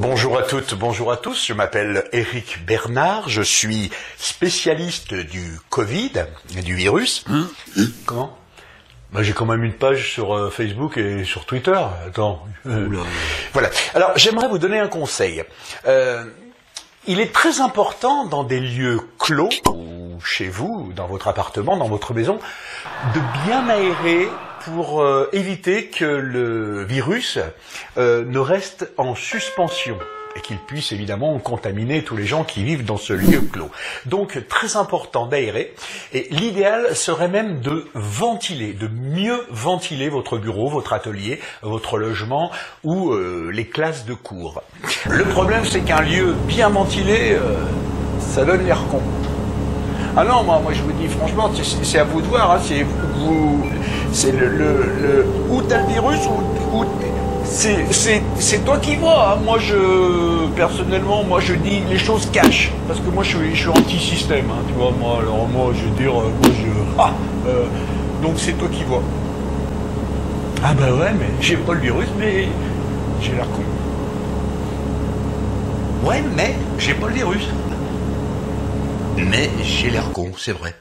Bonjour à toutes, bonjour à tous, je m'appelle Éric Bernard, je suis spécialiste du Covid, du virus. Comment? Bah, j'ai quand même une page sur Facebook et sur Twitter, attends. Voilà, alors j'aimerais vous donner un conseil. Il est très important dans des lieux clos, ou chez vous, dans votre appartement, dans votre maison, de bien aérer pour éviter que le virus ne reste en suspension et qu'il puisse évidemment contaminer tous les gens qui vivent dans ce lieu clos. Donc très important d'aérer, et l'idéal serait même de ventiler, de mieux ventiler votre bureau, votre atelier, votre logement ou les classes de cours. Le problème c'est qu'un lieu bien ventilé, ça donne l'air con. Ah non, moi je vous dis franchement, c'est à vous de voir, hein, c'est où t'as le virus, ou c'est toi qui vois, hein. Moi personnellement, moi je dis les choses cash, parce que moi je suis anti-système, hein, tu vois, moi je veux dire, donc c'est toi qui vois. Ah bah ouais, mais j'ai pas le virus, mais j'ai l'air con. Ouais, mais j'ai pas le virus. Mais j'ai l'air con, c'est vrai.